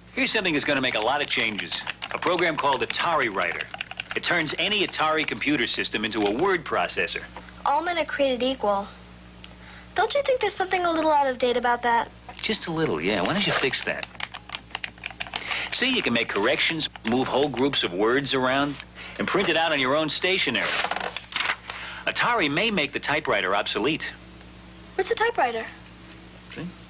Here's something that's going to make a lot of changes. A program called AtariWriter. It turns any Atari computer system into a word processor. All men are created equal. Don't you think there's something a little out of date about that? Just a little, yeah. Why don't you fix that? See, you can make corrections, move whole groups of words around, and print it out on your own stationery. Atari may make the typewriter obsolete. What's a typewriter? See?